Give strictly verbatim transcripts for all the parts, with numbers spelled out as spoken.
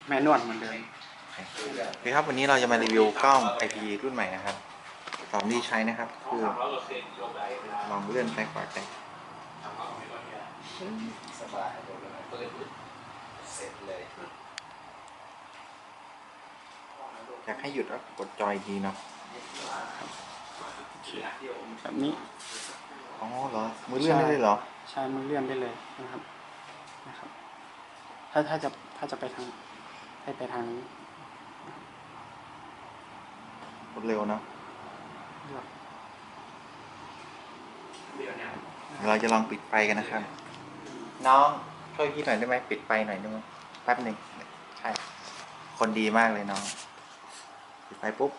แมนนวลเหมือนเดิมโอเคครับวันนี้เราจะมารีวิวกล้อง ไอ พี รุ่นใหม่นะครับสองที่ใช้นะครับคือลองเลื่อนซ้ายขวาไปสบายเสร็จเลยอยากให้หยุดแล้วกดจอยทีเนาะแบบนี้อ๋อเหรอมือเลื่อนได้เลยเหรอใช่มือเลื่อนได้เลยนะครับนะครับถ้าถ้าจะถ้าจะไปทางให้ไปทางนี้กดเร็วเนาะเราจะลองปิดไฟกันนะครับน้องช่วยพี่หน่อยได้ไหมปิดไฟหน่อยได้ไหมแป๊บหนึ่งใช่คนดีมากเลยน้องปิดไฟปุ๊บ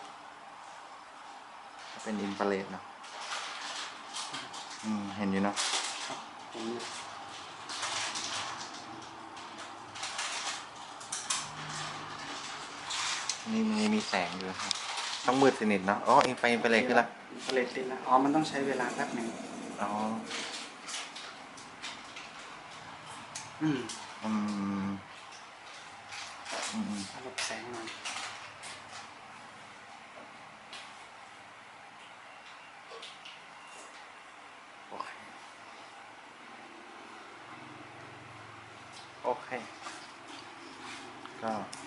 เป็นอินฟราเรดเนาะอืมเห็นอยู่เนาะเห็นอยู่นี่มันมีแสงอยู่ครับต้องมืดสนิทเนาะอ๋ออินไฟอินฟราเรดขึ้นละอินฟราเรดติดแล้วอ๋อมันต้องใช้เวลาแป๊บหนึ่งอ๋ออืมอืมอืมหลบแสงหน่อยโอเคโอเคก็